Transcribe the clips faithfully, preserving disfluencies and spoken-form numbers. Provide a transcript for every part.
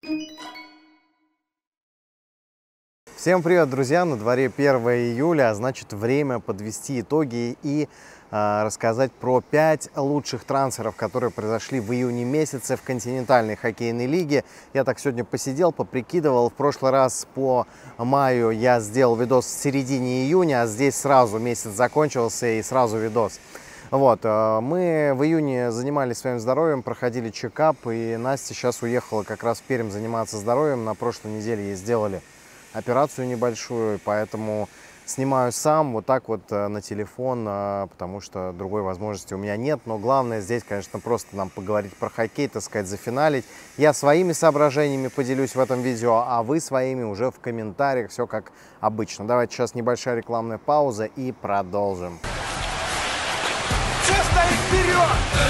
Всем привет, друзья! На дворе первое июля, а значит время подвести итоги и э, рассказать про пять лучших трансферов, которые произошли в июне месяце в континентальной хоккейной лиге. Я так сегодня посидел, поприкидывал. В прошлый раз по маю я сделал видос в середине июня, а здесь сразу месяц закончился и сразу видос. Вот, мы в июне занимались своим здоровьем, проходили чекап, и Настя сейчас уехала как раз в Пермь заниматься здоровьем. На прошлой неделе ей сделали операцию небольшую, поэтому снимаю сам вот так вот на телефон, потому что другой возможности у меня нет. Но главное здесь, конечно, просто нам поговорить про хоккей, так сказать, зафиналить. Я своими соображениями поделюсь в этом видео, а вы своими уже в комментариях, все как обычно. Давайте сейчас небольшая рекламная пауза и продолжим. Все стоит вперед!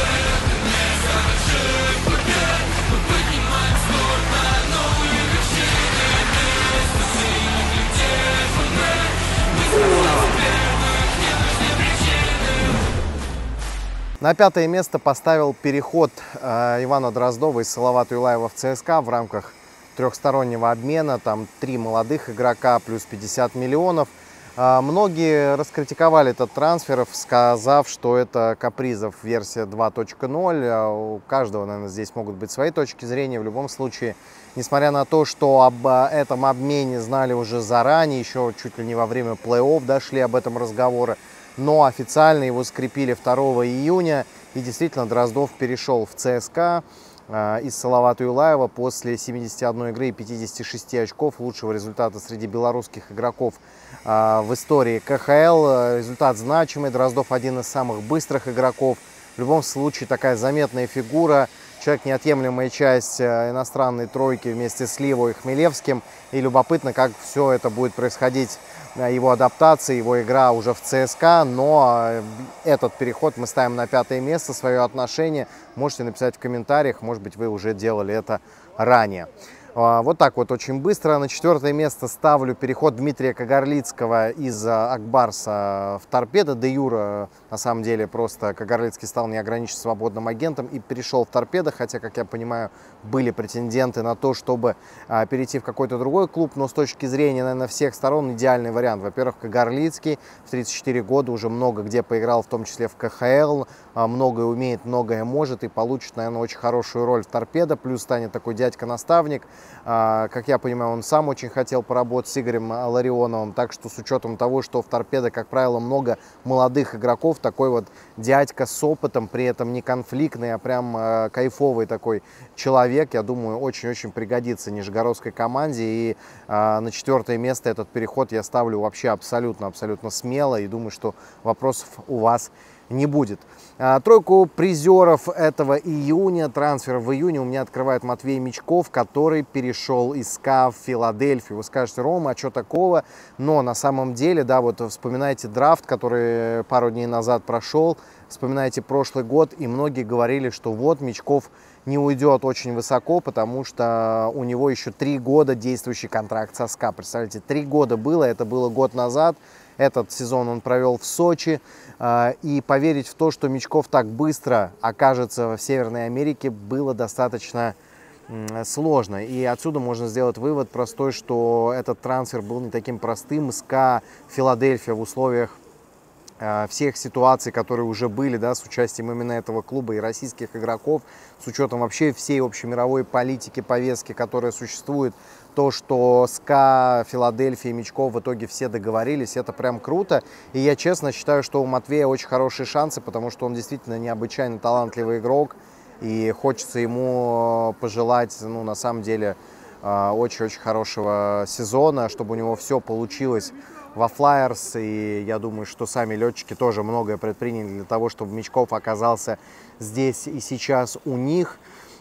На пятое место поставил переход э, Ивана Дроздова из Салавата Юлаева в ЦСКА в рамках трехстороннего обмена. Там три молодых игрока плюс пятьдесят миллионов. Э, многие раскритиковали этот трансфер, сказав, что это Капризов версия два точка ноль. У каждого, наверное, здесь могут быть свои точки зрения. В любом случае, несмотря на то, что об этом обмене знали уже заранее, еще чуть ли не во время плей-офф дошли об этом разговоры, но официально его скрепили второго июня, и действительно Дроздов перешел в ЦСКА э, из Салавата Юлаева после семидесяти одной игры и пятидесяти шести очков, лучшего результата среди белорусских игроков э, в истории ка ха эл. Результат значимый, Дроздов один из самых быстрых игроков, в любом случае такая заметная фигура, человек неотъемлемая часть иностранной тройки вместе с Ливо и Хмелевским, и любопытно, как все это будет происходить, его адаптация, его игра уже в ЦСКА, но этот переход мы ставим на пятое место, свое отношение можете написать в комментариях, может быть, вы уже делали это ранее. Вот так вот очень быстро. На четвертое место ставлю переход Дмитрия Кагарлицкого из Акбарса в Торпедо. Де юра, на самом деле, просто Кагарлицкий стал неограниченным свободным агентом и перешел в Торпедо, хотя, как я понимаю, были претенденты на то, чтобы а, перейти в какой-то другой клуб, но с точки зрения, наверное, всех сторон идеальный вариант. Во-первых, Кагарлицкий в тридцать четыре года уже много где поиграл, в том числе в ка ха эл, а, многое умеет, многое может и получит, наверное, очень хорошую роль в Торпедо, плюс станет такой дядька-наставник. А, как я понимаю, он сам очень хотел поработать с Игорем Ларионовым, так что с учетом того, что в Торпедо, как правило, много молодых игроков, такой вот дядька с опытом, при этом не конфликтный, а прям а, кайфовый такой человек, я думаю, очень-очень пригодится нижегородской команде. И а, на четвертое место этот переход я ставлю вообще абсолютно-абсолютно смело и думаю, что вопросов у вас не будет. А, тройку призеров этого июня, трансфера в июне у меня открывает Матвей Мячков, который перешел из СКА в Филадельфию. Вы скажете: Рома, а что такого? Но на самом деле, да, вот вспоминайте драфт, который пару дней назад прошел, вспоминайте прошлый год, и многие говорили, что вот Мячков не уйдет очень высоко, потому что у него еще три года действующий контракт со СКА. Представляете, три года было, это было год назад. Этот сезон он провел в Сочи. И поверить в то, что Мячков так быстро окажется в Северной Америке, было достаточно сложно. И отсюда можно сделать вывод простой, что этот трансфер был не таким простым. СКА, Филадельфия в условиях всех ситуаций, которые уже были, да, с участием именно этого клуба и российских игроков, с учетом вообще всей общемировой политики, повестки, которая существует, то, что СКА, Филадельфия и Мячков в итоге все договорились, это прям круто. И я честно считаю, что у Матвея очень хорошие шансы, потому что он действительно необычайно талантливый игрок, и хочется ему пожелать, ну, на самом деле, очень-очень хорошего сезона, чтобы у него все получилось во Флайерс, и я думаю, что сами летчики тоже многое предприняли для того, чтобы Мячков оказался здесь и сейчас у них.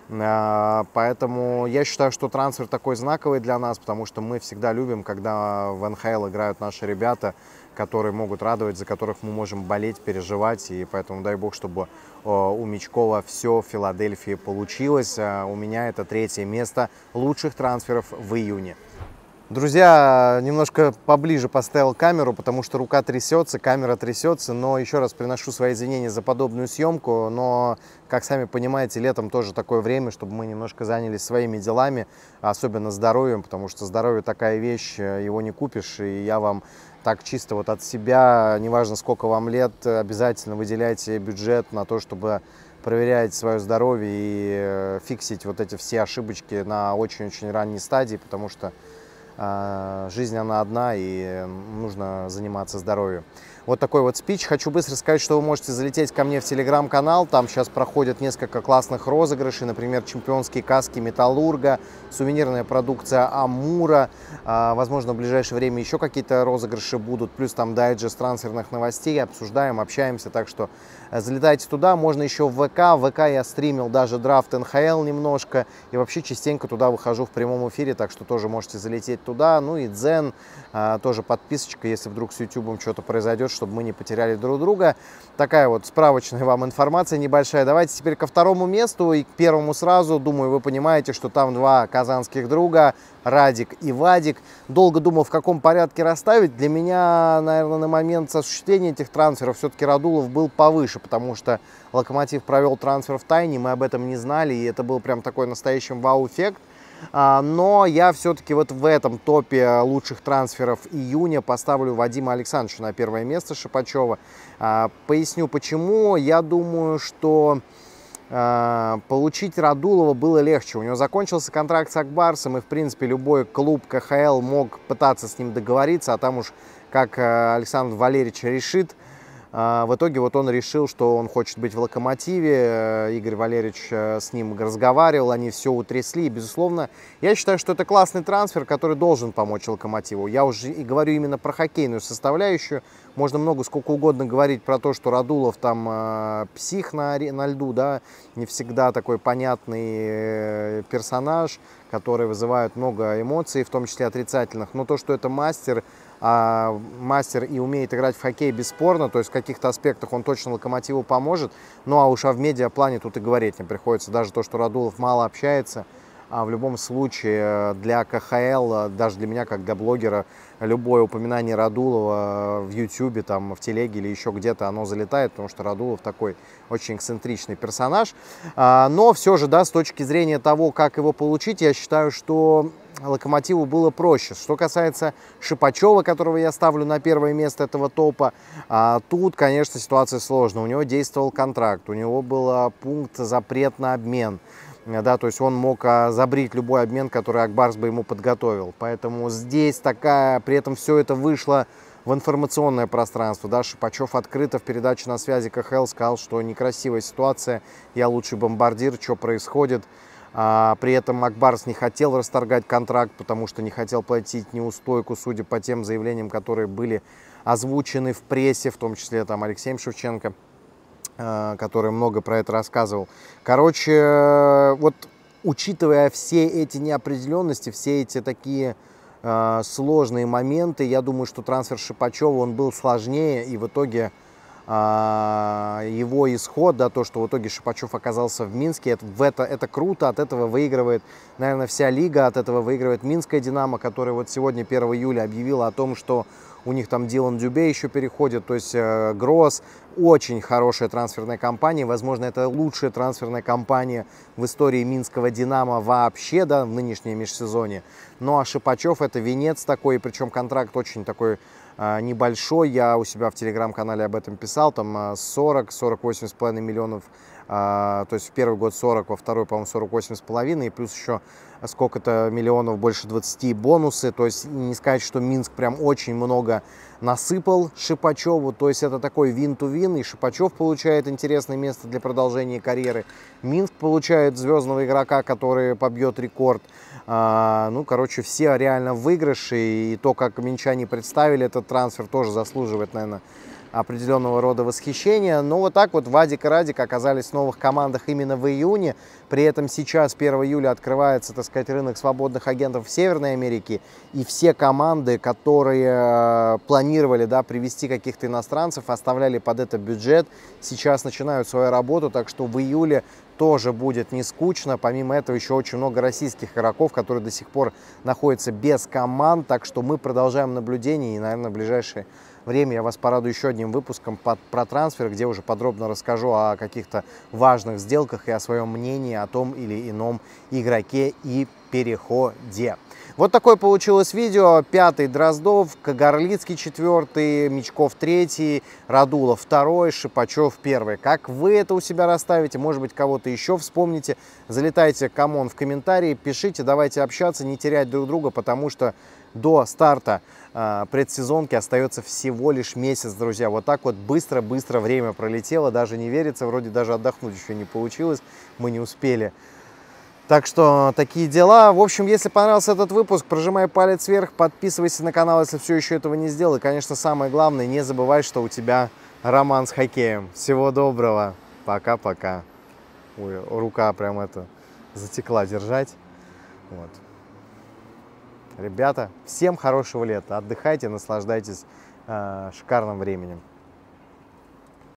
Поэтому я считаю, что трансфер такой знаковый для нас, потому что мы всегда любим, когда в эн ха эл играют наши ребята, которые могут радовать, за которых мы можем болеть, переживать. И поэтому дай бог, чтобы у Мячкова все в Филадельфии получилось. У меня это третье место лучших трансферов в июне. Друзья, немножко поближе поставил камеру, потому что рука трясется, камера трясется, но еще раз приношу свои извинения за подобную съемку, но, как сами понимаете, летом тоже такое время, чтобы мы немножко занялись своими делами, особенно здоровьем, потому что здоровье такая вещь, его не купишь, и я вам так чисто вот от себя, неважно сколько вам лет, обязательно выделяйте бюджет на то, чтобы проверять свое здоровье и фиксить вот эти все ошибочки на очень-очень ранней стадии, потому что жизнь, она одна, и нужно заниматься здоровьем. Вот такой вот спич. Хочу быстро сказать, что вы можете залететь ко мне в телеграм-канал. Там сейчас проходят несколько классных розыгрышей. Например, чемпионские каски Металлурга, сувенирная продукция Амура. Возможно, в ближайшее время еще какие-то розыгрыши будут. Плюс там дайджест трансферных новостей. Обсуждаем, общаемся. Так что залетайте туда. Можно еще в ВК. В ВК я стримил даже драфт эн ха эл немножко. И вообще частенько туда выхожу в прямом эфире. Так что тоже можете залететь туда. Ну и Дзен. Тоже подписочка, если вдруг с ютубом что-то произойдет, чтобы мы не потеряли друг друга. Такая вот справочная вам информация небольшая. Давайте теперь ко второму месту и к первому сразу. Думаю, вы понимаете, что там два казанских друга, Радик и Вадик. Долго думал, в каком порядке расставить. Для меня, наверное, на момент осуществления этих трансферов все-таки Радулов был повыше, потому что Локомотив провел трансфер в тайне, мы об этом не знали, и это был прям такой настоящий вау-эффект. Но я все-таки вот в этом топе лучших трансферов июня поставлю Вадима Александровича на первое место Шипачева. Поясню почему. Я думаю, что получить Радулова было легче. У него закончился контракт с Акбарсом, и в принципе любой клуб ка ха эл мог пытаться с ним договориться, а там уж как Александр Валерьевич решит. В итоге вот он решил, что он хочет быть в Локомотиве. Игорь Валерьевич с ним разговаривал, они все утрясли. И, безусловно, я считаю, что это классный трансфер, который должен помочь Локомотиву. Я уже и говорю именно про хоккейную составляющую. Можно много, сколько угодно говорить про то, что Радулов там э, псих на, на льду, да, не всегда такой понятный э, персонаж, который вызывает много эмоций, в том числе отрицательных. Но то, что это мастер, а мастер и умеет играть в хоккей, бесспорно, то есть в каких-то аспектах он точно Локомотиву поможет. Ну а уж а в медиаплане тут и говорить не приходится. Даже то, что Радулов мало общается, а в любом случае для ка ха эл, даже для меня, как для блогера, любое упоминание Радулова в ютубе, там, в телеге или еще где-то, оно залетает, потому что Радулов такой очень эксцентричный персонаж. Но все же, да, с точки зрения того, как его получить, я считаю, что Локомотиву было проще. Что касается Шипачева, которого я ставлю на первое место этого топа, тут, конечно, ситуация сложная. У него действовал контракт, у него был пункт запрет на обмен. Да, то есть он мог забрить любой обмен, который Акбарс бы ему подготовил. Поэтому здесь такая, при этом все это вышло в информационное пространство. Да, Шипачев открыто в передаче «На связи» ка ха эл сказал, что некрасивая ситуация, я лучший бомбардир, что происходит. А, при этом Акбарс не хотел расторгать контракт, потому что не хотел платить неустойку, судя по тем заявлениям, которые были озвучены в прессе, в том числе там Алексеем Шевченко, который много про это рассказывал. Короче, вот учитывая все эти неопределенности, все эти такие э, сложные моменты, я думаю, что трансфер Шипачева, он был сложнее, и в итоге э, его исход, да, то, что в итоге Шипачев оказался в Минске, это, в это, это круто, от этого выигрывает, наверное, вся лига, от этого выигрывает Минская Динамо, которая вот сегодня, первого июля, объявила о том, что у них там Дилан Дюбе еще переходит, то есть э, Гросс. Очень хорошая трансферная кампания. Возможно, это лучшая трансферная кампания в истории Минского Динамо вообще, да, в нынешнем межсезонье. Ну а Шипачев — это венец такой, причем контракт очень такой э, небольшой. Я у себя в телеграм-канале об этом писал, там сорок — сорок восемь с половиной миллионов. Э, то есть в первый год сорок, во второй, по-моему, сорок восемь с половиной, и плюс еще сколько-то миллионов, больше двадцати бонусы. То есть не сказать, что Минск прям очень много насыпал Шипачеву. То есть это такой вин-ту-вин, и Шипачев получает интересное место для продолжения карьеры. Минск получает звездного игрока, который побьет рекорд. А, ну, короче, все реально в выигрыше. И то, как минчане представили этот трансфер, тоже заслуживает, наверное, определенного рода восхищения. Но вот так вот Вадик и Радик оказались в новых командах именно в июне. При этом сейчас, первого июля, открывается, так сказать, рынок свободных агентов в Северной Америке. И все команды, которые планировали, да, привести каких-то иностранцев, оставляли под это бюджет, сейчас начинают свою работу. Так что в июле тоже будет не скучно. Помимо этого, еще очень много российских игроков, которые до сих пор находятся без команд. Так что мы продолжаем наблюдение. И, наверное, в ближайшее время я вас порадую еще одним выпуском под, про трансфер, где уже подробно расскажу о каких-то важных сделках и о своем мнении о том или ином игроке и переходе. Вот такое получилось видео. Пятый Дроздов, Кагарлицкий четвертый, Мячков третий, Радулов второй, Шипачев первый. Как вы это у себя расставите? Может быть, кого-то еще вспомните? Залетайте, камон, в комментарии, пишите, давайте общаться, не терять друг друга, потому что до старта э, предсезонки остается всего лишь месяц, друзья. Вот так вот быстро-быстро время пролетело, даже не верится, вроде даже отдохнуть еще не получилось, мы не успели. Так что такие дела. В общем, если понравился этот выпуск, прожимай палец вверх, подписывайся на канал, если все еще этого не сделал. И, конечно, самое главное, не забывай, что у тебя роман с хоккеем. Всего доброго. Пока-пока. Ой, рука прям это затекла держать. Вот. Ребята, всем хорошего лета. Отдыхайте, наслаждайтесь э, шикарным временем.